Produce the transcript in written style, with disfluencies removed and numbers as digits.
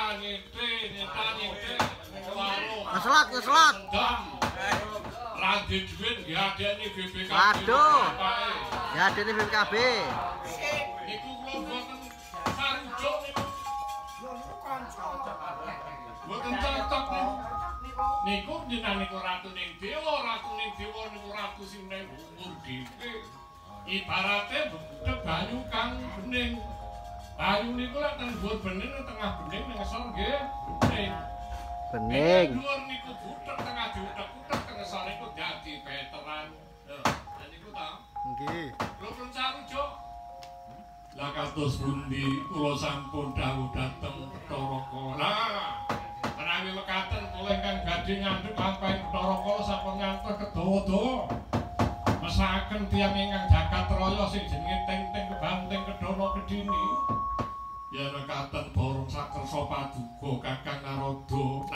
Ngeslot. Radit duit diadeni BPKB. Waduh. Diadeni BPKB. Niku kula mboten sarujuk niku. Mboten cocok niku. Niku jenengan niku ratu ning dewa niku ratu sing ning umur dhewe. Ibarate banyu kang bening. Banyu niku lek teng dhuwur bening tengah bening ning ngesor nggih. Bening. Dhuwur niku butek tengah diutek-utek teng ngesor niku dadi veteran. Lha niku ta? Nggih. Kula pun sarujuk. Lah kados pundi kula sampun dawuh dhateng Bathara Kala. Menawi mekaten kula ingkang badhe ngandhut lampahing Bathara Kala sampun ngantos kedawa-dawa. Mesakaken tiyang ingkang jagat raya sing jenenge Ting-ting Kebanting Kedana Kedhini. Yen mekaten Barong Sakersa Paduka Kakang Narada